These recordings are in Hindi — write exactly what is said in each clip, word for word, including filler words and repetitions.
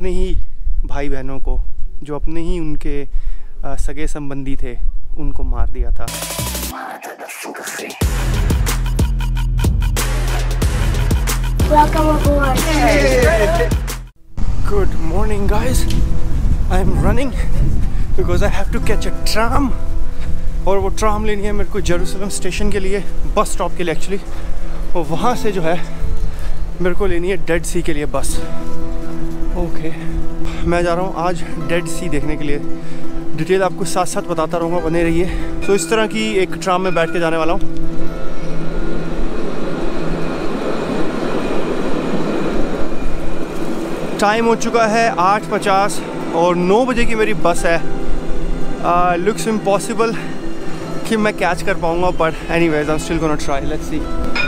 अपने ही भाई बहनों को, जो अपने ही उनके आ, सगे संबंधी थे, उनको मार दिया था। Good morning guys, I am running because I have to catch a tram, और वो ट्राम लेनी है मेरे को जेरूसलम स्टेशन के लिए, बस स्टॉप के लिए एक्चुअली, और वहाँ से जो है मेरे को लेनी है डेड सी के लिए बस। Okay okay. मैं जा रहा हूँ आज डेड सी देखने के लिए, डिटेल आपको साथ साथ बताता रहूँगा, बने रहिए। तो इस तरह की एक ट्राम में बैठ के जाने वाला हूँ। टाइम हो चुका है आठ पचास और नौ बजे की मेरी बस है। लुक्स इम्पॉसिबल कि मैं कैच कर पाऊँगा, but anyways I am still gonna try, let's see.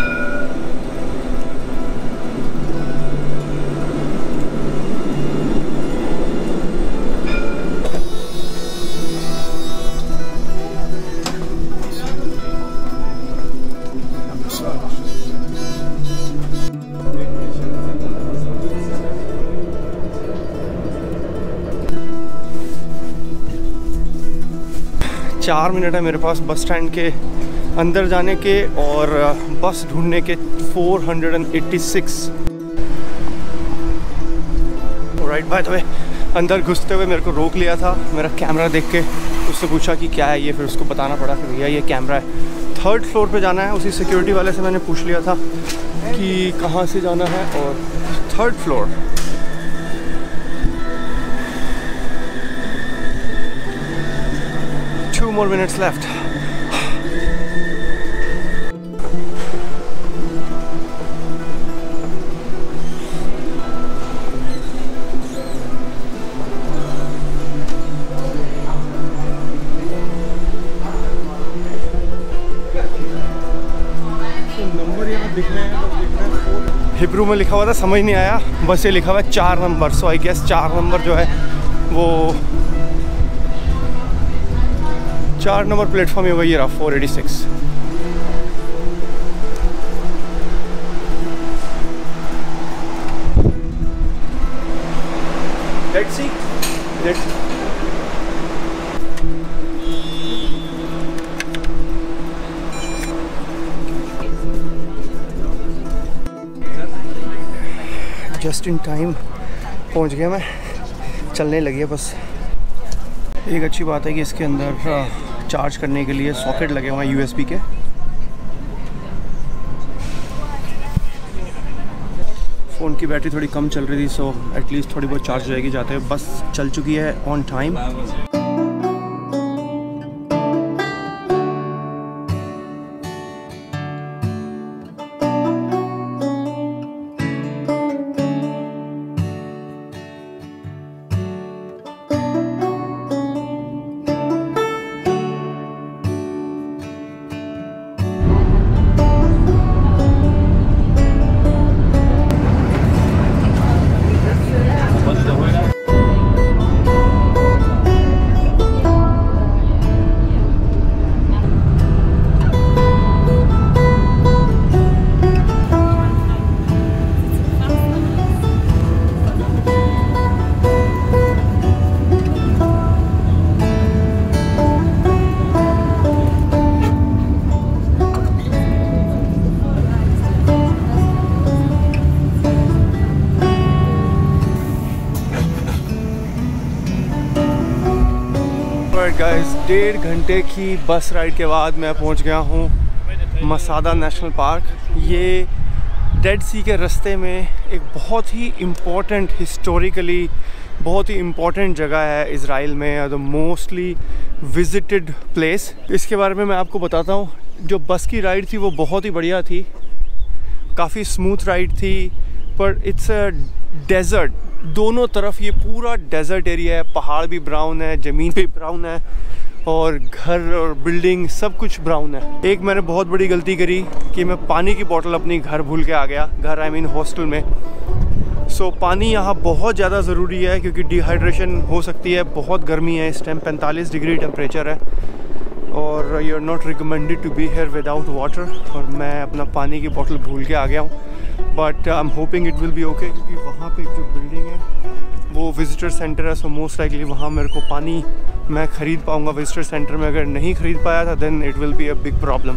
चार मिनट है मेरे पास बस स्टैंड के अंदर जाने के और बस ढूंढने के चार सौ छियासी। राइट बाय द वे, अंदर घुसते हुए मेरे को रोक लिया था मेरा कैमरा देख के, उससे पूछा कि क्या है ये, फिर उसको बताना पड़ा कि भैया ये कैमरा है। थर्ड फ्लोर पे जाना है। उसी सिक्योरिटी वाले से मैंने पूछ लिया था कि कहाँ से जाना है, और third floor. Two more minutes left. Number यहाँ दिख रहे हैं, तो दिख रहा है हिब्रू में लिखा हुआ था, समझ नहीं आया, बस ये लिखा हुआ है चार नंबर। सो आई गेस चार नंबर जो है वो चार नंबर प्लेटफॉर्म ही होगा। ये रहा four eighty six. Let's see, let's just in time पहुंच गया मैं, चलने लगी है बस। एक अच्छी बात है कि इसके अंदर चार्ज करने के लिए सॉकेट लगे हुए हैं यूएसबी के। फ़ोन की बैटरी थोड़ी कम चल रही थी, सो एटलीस्ट थोड़ी बहुत चार्ज हो जाएगी जाते हुए। बस चल चुकी है ऑन टाइम। गाइस, डेढ़ घंटे की बस राइड के बाद मैं पहुंच गया हूं मसादा नेशनल पार्क। ये डेड सी के रास्ते में एक बहुत ही इम्पोर्टेंट, हिस्टोरिकली बहुत ही इम्पोर्टेंट जगह है इज़राइल में, द मोस्टली विजिटेड प्लेस। इसके बारे में मैं आपको बताता हूँ। जो बस की राइड थी वो बहुत ही बढ़िया थी, काफ़ी स्मूथ राइड थी, पर इट्स अ डेजर्ट। दोनों तरफ ये पूरा डेजर्ट एरिया है, पहाड़ भी ब्राउन है, ज़मीन भी ब्राउन है, और घर और बिल्डिंग सब कुछ ब्राउन है। एक मैंने बहुत बड़ी गलती करी कि मैं पानी की बोतल अपनी घर भूल के आ गया, घर आई मीन हॉस्टल में। सो so, पानी यहाँ बहुत ज़्यादा ज़रूरी है क्योंकि डिहाइड्रेशन हो सकती है। बहुत गर्मी है इस टाइम, पैंतालीस डिग्री टेम्परेचर है, और you are not recommended to be here without water. और मैं अपना पानी की बोतल भूल के आ गया हूँ, but I am hoping it will be okay, क्योंकि वहाँ पे जो बिल्डिंग है वो विज़िटर सेंटर है, सो मोस्ट लाइकली वहाँ मेरे को पानी मैं ख़रीद पाऊँगा विज़िटर सेंटर में। अगर नहीं ख़रीद पाया था then it will be a big problem.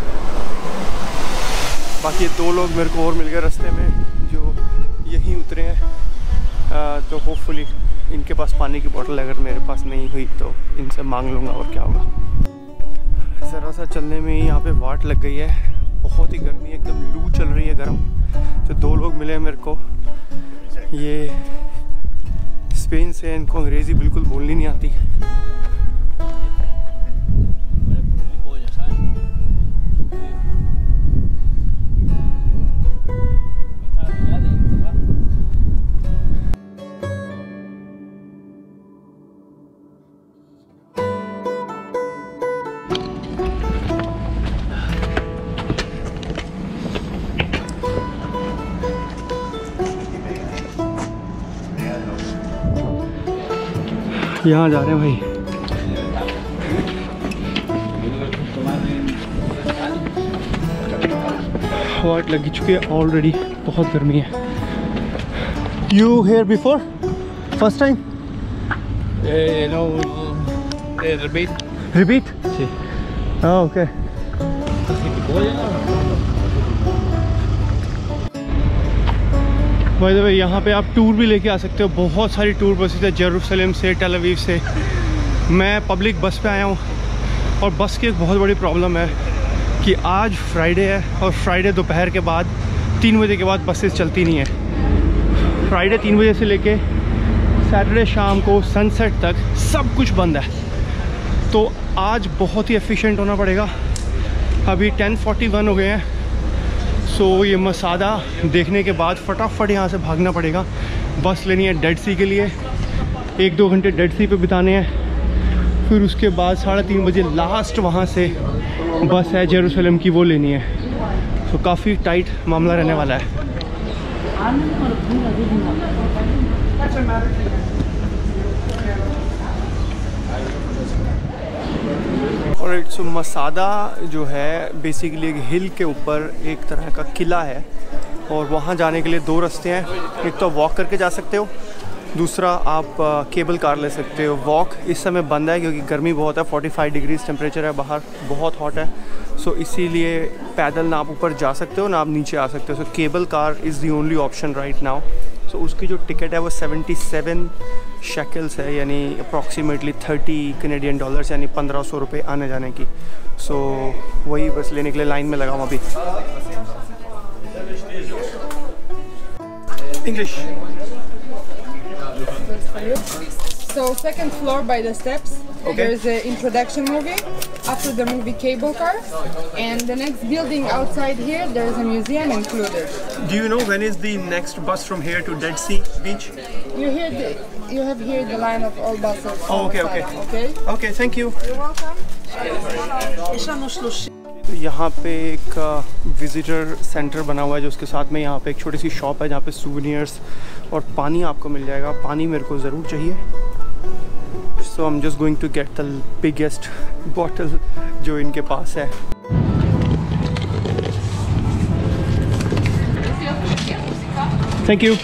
बाकी ये दो लोग मेरे को और मिल गए रास्ते में जो यहीं उतरे हैं, आ, तो होपफुली इनके पास पानी की बोतल अगर मेरे पास नहीं हुई तो इनसे मांग लूँगा और क्या होगा। ज़रा सा चलने में ही यहाँ पे वाट लग गई है, बहुत ही गर्मी, एकदम लू चल रही है गर्म। तो दो लोग मिले मेरे को, ये स्पेन से, इनको अंग्रेज़ी बिल्कुल बोलनी नहीं आती। यहाँ जा रहे हैं भाई। वाट लगी चुकी है ऑलरेडी, बहुत गर्मी है। You here before first time? No repeat repeat हाँ ओके। भाई भाई यहाँ पे आप टूर भी लेके आ सकते हो, बहुत सारी टूर बसेस है जेरूसलम से, टेल अवीव से। मैं पब्लिक बस पे आया हूँ और बस की एक बहुत बड़ी प्रॉब्लम है कि आज फ्राइडे है और फ्राइडे दोपहर के बाद तीन बजे के बाद बसेस चलती नहीं है। फ्राइडे तीन बजे से लेके सैटरडे शाम को सनसेट तक सब कुछ बंद है। तो आज बहुत ही एफिशिएंट होना पड़ेगा। अभी टेन फोर्टी वन हो गए हैं, सो so, ये मसादा देखने के बाद फटाफट यहाँ से भागना पड़ेगा। बस लेनी है डेड सी के लिए, एक दो घंटे डेड सी पे बिताने हैं। फिर उसके बाद साढ़े तीन बजे लास्ट वहाँ से बस है जेरूसलम की, वो लेनी है। तो so, काफ़ी टाइट मामला रहने वाला है। और सो मसादा जो है बेसिकली एक हिल के ऊपर एक तरह का किला है और वहाँ जाने के लिए दो रास्ते हैं। एक तो वॉक करके जा सकते हो, दूसरा आप केबल कार ले सकते हो। वॉक इस समय बंद है क्योंकि गर्मी बहुत है, पैंतालीस डिग्रीज टेम्परेचर है बाहर, बहुत हॉट है। सो इसीलिए पैदल ना आप ऊपर जा सकते हो ना आप नीचे आ सकते हो। So cable car is the only option right now. So उसकी जो टिकट है वो सतहत्तर शेकल्स है, यानी अप्रॉक्सीमेटली तीस कनेडियन डॉलर्स, यानी पंद्रह सौ रुपये आने जाने की। सो so, वही बस लेने के लिए लाइन में लगा हूँ अभी। English. So second floor by the steps. Okay. There is an introduction movie. After the movie, cable car, and the next building outside here there is a museum included. Do you know when is the next bus from here to Dead Sea Beach? You hear the, you have here the line of all buses. Oh, okay, okay, okay. Okay, thank you. You're welcome. तो यहाँ पे एक विज़िटर सेंटर बना हुआ है जो उसके साथ में यहाँ पे एक छोटी सी शॉप है जहाँ पे सूवेनियर्स और पानी आपको मिल जाएगा। पानी मेरे को ज़रूर चाहिए, so I am just going to get the biggest bottle जो इनके पास है। Thank you.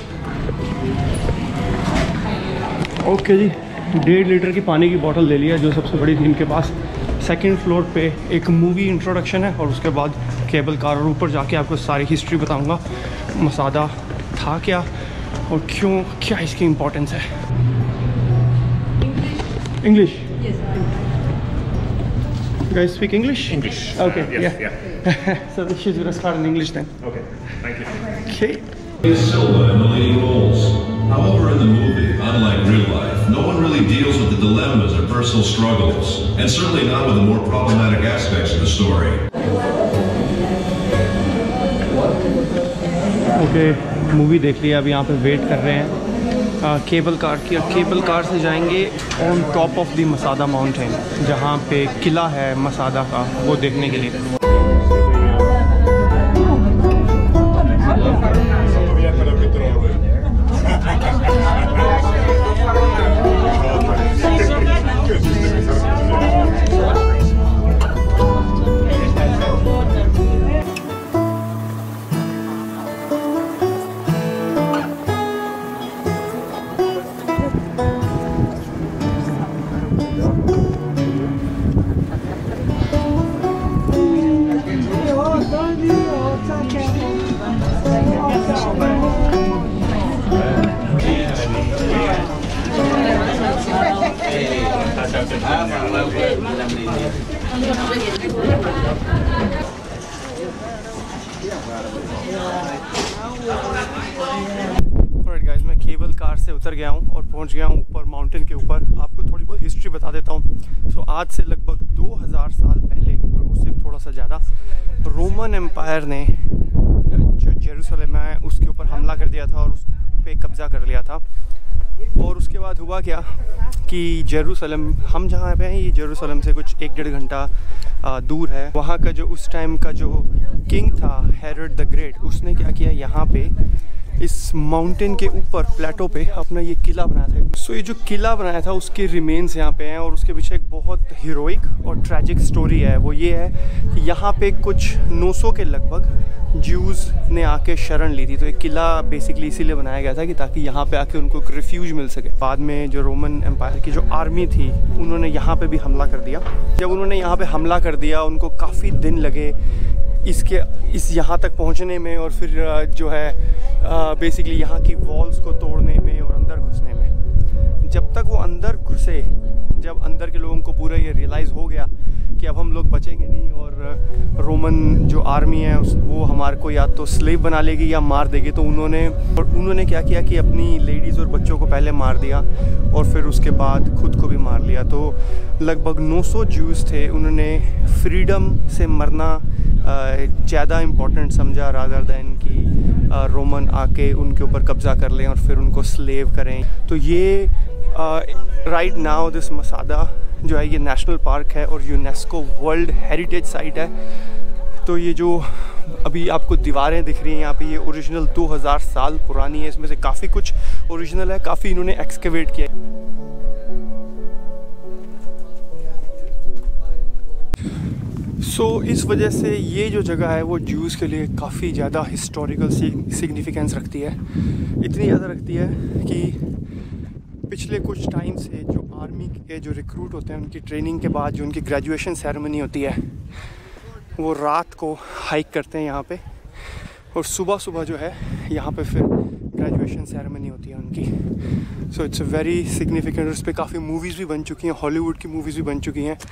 ओके जी, डेढ़ लीटर की पानी की बोतल ले लिया जो सबसे बड़ी थी इनके पास। सेकंड फ्लोर पे एक मूवी इंट्रोडक्शन है और उसके बाद केबल कार, और ऊपर जाके आपको सारी हिस्ट्री बताऊंगा मसादा था क्या और क्यों, क्या इसकी इम्पोर्टेंस है। English? You guys speak English? English. Okay, uh, yes, yeah. yeah. So she's going to start in English then. Okay, thank you. Okay. Silva and the leading roles. However, in the movie, unlike real life, no one really deals with the dilemmas or personal struggles, and certainly not with the more problematic aspects of the story. Okay, movie देख लिया, अब यहाँ पे वेट कर रहे हैं आ, केबल कार की, और केबल कार से जाएंगे on top of the Masada mountain जहाँ पे किला है मसादा का, वो देखने के लिए। Alright guys, मैं केबल कार से उतर गया हूँ और पहुँच गया हूँ ऊपर माउंटेन के ऊपर। आपको थोड़ी बहुत हिस्ट्री बता देता हूँ। सो so, आज से लगभग दो हज़ार साल पहले और उससे भी थोड़ा सा ज़्यादा रोमन एम्पायर ने जो जेरूसलम है उसके ऊपर हमला कर दिया था और उस पे कब्ज़ा कर लिया था। और उसके बाद हुआ क्या कि जेरूसलम, हम जहाँ पे हैं ये जेरूसलम से कुछ एक डेढ़ घंटा दूर है। वहाँ का जो उस टाइम का जो किंग था हेरोड द ग्रेट, उसने क्या किया, यहाँ पे इस माउंटेन के ऊपर प्लेटो पे अपना ये किला बनाया था। सो so, ये जो किला बनाया था उसके रिमेन्स यहाँ पे हैं और उसके पीछे एक बहुत हीरोइक और ट्रैजिक स्टोरी है। वो ये है कि यहाँ पे कुछ नौ सौ के लगभग ज्यूज़ ने आके शरण ली थी। तो एक किला बेसिकली इसीलिए बनाया गया था कि ताकि यहाँ पे आके उनको एक रिफ्यूज मिल सके। बाद में जो रोमन एम्पायर की जो आर्मी थी उन्होंने यहाँ पे भी हमला कर दिया। जब उन्होंने यहाँ पे हमला कर दिया उनको काफ़ी दिन लगे इसके इस यहाँ तक पहुँचने में और फिर जो है बेसिकली यहाँ की वॉल्स को तोड़ने में और अंदर घुसने में। जब तक वो अंदर घुसे, जब अंदर के लोगों को पूरा ये रियलाइज़ हो गया कि अब हम लोग बचेंगे नहीं और रोमन जो आर्मी है उस वो हमारे को या तो स्लेव बना लेगी या मार देगी, तो उन्होंने और उन्होंने क्या किया कि अपनी लेडीज़ और बच्चों को पहले मार दिया और फिर उसके बाद खुद को भी मार लिया। तो लगभग नौ सौ ज्यूज़ थे। उन्होंने फ्रीडम से मरना ज़्यादा इम्पोर्टेंट समझा रादर दैन कि रोमन आके उनके ऊपर कब्ज़ा कर लें और फिर उनको स्लेव करें। तो ये राइट नाउ दिस मसादा जो है ये नेशनल पार्क है और यूनेस्को वर्ल्ड हेरिटेज साइट है। तो ये जो अभी आपको दीवारें दिख रही हैं यहाँ पे, ये ओरिजिनल दो हज़ार साल पुरानी है। इसमें से काफ़ी कुछ ओरिजिनल है, काफ़ी इन्होंने एक्सकेवेट किया है। सो so, इस वजह से ये जो जगह है वो ज्यूज़ के लिए काफ़ी ज़्यादा हिस्टोरिकल सिग्निफिकेंस रखती है। इतनी ज़्यादा रखती है कि पिछले कुछ टाइम से जो आर्मी के जो रिक्रूट होते हैं उनकी ट्रेनिंग के बाद जो उनकी ग्रेजुएशन सेरेमनी होती है वो रात को हाइक करते हैं यहाँ पे और सुबह सुबह जो है यहाँ पे फिर ग्रेजुएशन सेरेमनी होती है उनकी। So it's a very significant. उस पर काफ़ी मूवीज़ भी बन चुकी हैं, हॉलीवुड की मूवीज़ भी बन चुकी हैं।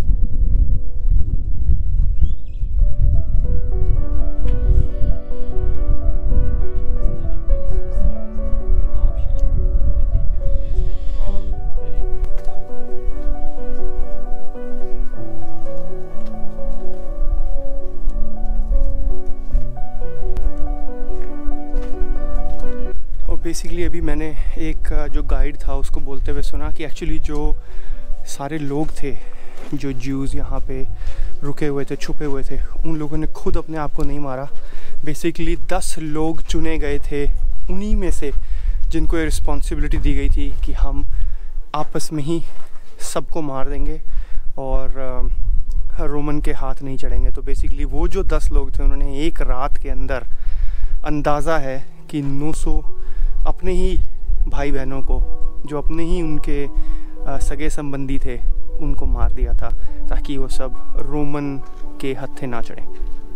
बेसिकली अभी मैंने एक जो गाइड था उसको बोलते हुए सुना कि एक्चुअली जो सारे लोग थे जो ज्यूज़ यहाँ पे रुके हुए थे, छुपे हुए थे, उन लोगों ने खुद अपने आप को नहीं मारा। बेसिकली दस लोग चुने गए थे उन्हीं में से जिनको ये रिस्पॉन्सिबिलिटी दी गई थी कि हम आपस में ही सबको मार देंगे और रोमन के हाथ नहीं चढ़ेंगे। तो बेसिकली वो जो दस लोग थे उन्होंने एक रात के अंदर, अंदाज़ा है कि नौ सौ अपने ही भाई बहनों को, जो अपने ही उनके सगे संबंधी थे, उनको मार दिया था ताकि वो सब रोमन के हत्थे ना चढ़ें।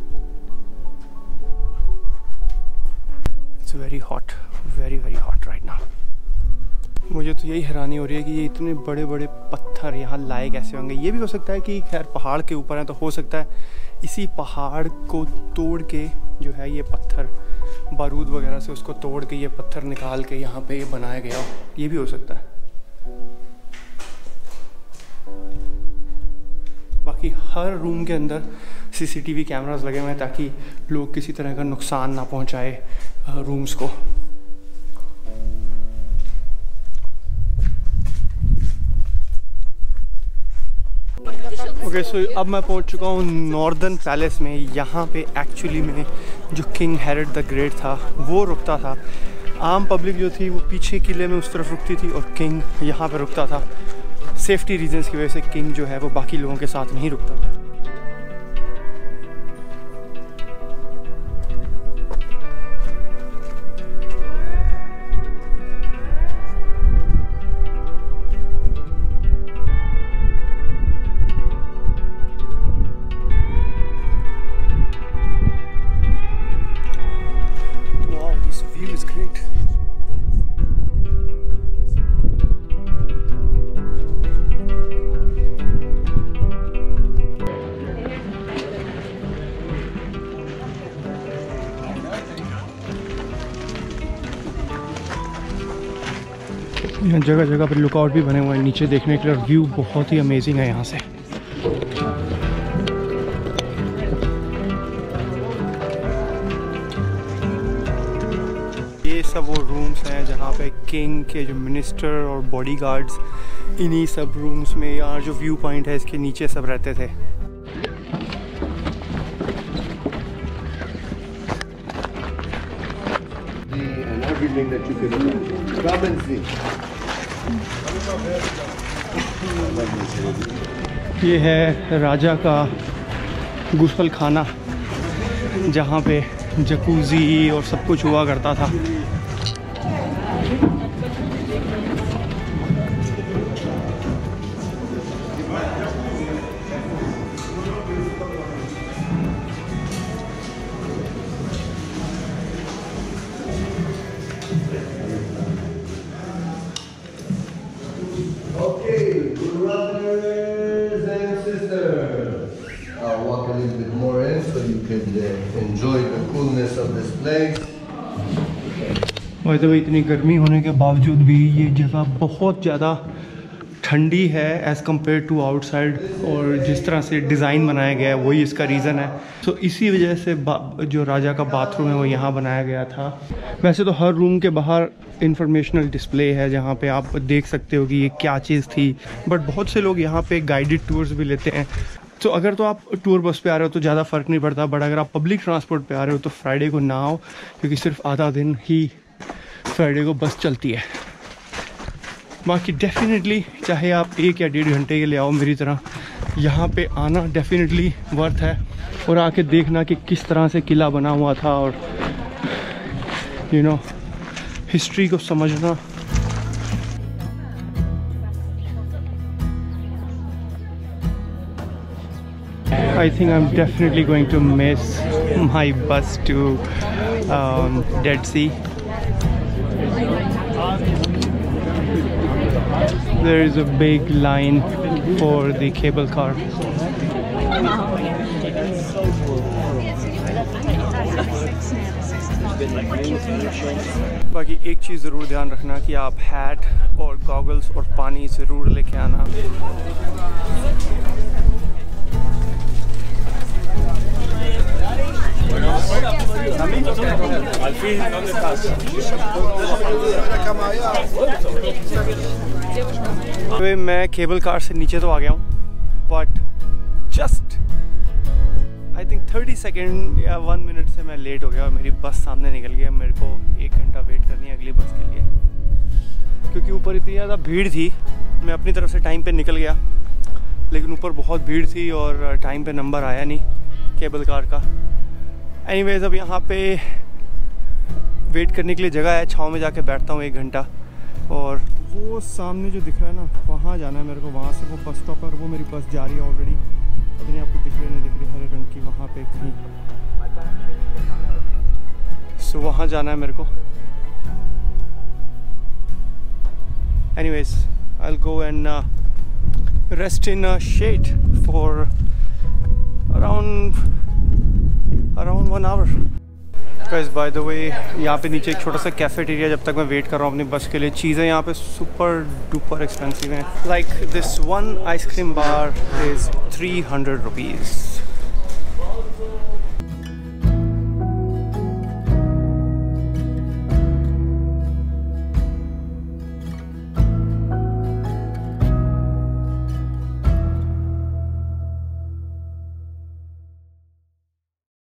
It's very hot, very very hot right now. मुझे तो यही हैरानी हो रही है कि ये इतने बड़े बड़े पत्थर यहाँ लाए कैसे होंगे। ये भी हो सकता है कि खैर पहाड़ के ऊपर है तो हो सकता है इसी पहाड़ को तोड़ के जो है ये पत्थर, बारूद वगैरह से उसको तोड़ के ये पत्थर निकाल के यहाँ पे ये बनाया गया हो, ये भी हो सकता है। बाकी हर रूम के अंदर सीसीटीवी कैमरास लगे हुए हैं ताकि लोग किसी तरह का नुकसान ना पहुँचाए रूम्स को। ओके सो अब मैं पहुंच चुका हूँ नॉर्दर्न पैलेस में। यहाँ पे एक्चुअली में जो किंग हेरोड द ग्रेट था वो रुकता था। आम पब्लिक जो थी वो पीछे किले में उस तरफ रुकती थी और किंग यहाँ पे रुकता था। सेफ्टी रीजंस की वजह से किंग जो है वो बाकी लोगों के साथ नहीं रुकता था। यहाँ जगह जगह पर लुकआउट भी बने हुए हैं नीचे देखने के लिए, व्यू बहुत ही अमेजिंग है यहाँ से। ये सब वो रूम्स हैं जहाँ पे किंग के जो मिनिस्टर और बॉडीगार्ड्स इन्हीं सब रूम्स में, यहाँ जो व्यू पॉइंट है इसके नीचे सब रहते थे। ये है राजा का गुसल खाना जहाँ पे जकूज़ी और सब कुछ हुआ करता था। वैसे भी इतनी गर्मी होने के बावजूद भी ये जगह बहुत ज़्यादा ठंडी है एज़ कम्पेयर टू आउटसाइड, और जिस तरह से डिज़ाइन बनाया गया है वही इसका रीज़न है। तो इसी वजह से जो राजा का बाथरूम है वो यहाँ बनाया गया था। वैसे तो हर रूम के बाहर इंफॉर्मेशनल डिस्प्ले है जहाँ पे आप देख सकते हो कि ये क्या चीज़ थी, बट बहुत से लोग यहाँ पे गाइडेड टूर्स भी लेते हैं। तो अगर तो आप टूर बस पे आ रहे हो तो ज़्यादा फ़र्क नहीं पड़ता, बट अगर आप पब्लिक ट्रांसपोर्ट पे आ रहे हो तो फ्राइडे को ना आओ, क्योंकि सिर्फ आधा दिन ही फ्राइडे को बस चलती है। बाकी डेफिनेटली चाहे आप एक या डेढ़ घंटे के लिए आओ मेरी तरह, यहाँ पे आना डेफिनेटली वर्थ है, और आके देखना कि किस तरह से किला बना हुआ था और यू नो हिस्ट्री को समझना। I think I'm definitely going to miss my bus to um, Dead Sea. There is a big line for the cable car. बाकी एक चीज़ ज़रूर ध्यान रखना कि आप हैट और गॉगल्स और पानी ज़रूर लेके आना। तो मैं केबल कार से नीचे तो आ गया हूँ, but just I think thirty second या वन मिनट से मैं लेट हो गया और मेरी बस सामने निकल गया। मेरे को एक घंटा वेट करनी है अगली बस के लिए, क्योंकि ऊपर इतनी ज़्यादा भीड़ थी। मैं अपनी तरफ से टाइम पे निकल गया, लेकिन ऊपर बहुत भीड़ थी और टाइम पे नंबर आया नहीं केबल कार का। एनीवेज अब यहाँ पे वेट करने के लिए जगह है, छाँव में जाके बैठता हूँ एक घंटा। और वो सामने जो दिख रहा है ना, वहाँ जाना है मेरे को। वहाँ से वो बस स्टॉप पर वो मेरी बस जा रही है ऑलरेडी, पता नहीं आपको दिख रही नहीं दिख रही, हरे रंग की वहाँ पे कहीं। सो so, वहाँ जाना है मेरे को। Anyways I will go and rest in shade for around around one hour. Guys by the way, यहाँ पे नीचे एक छोटा सा कैफेटेरिया, जब तक मैं वेट कर रहा हूँ अपनी बस के लिए। चीज़ें यहाँ पे सुपर डुपर एक्सपेंसिव हैं। Like this one ice cream bar is three hundred rupees.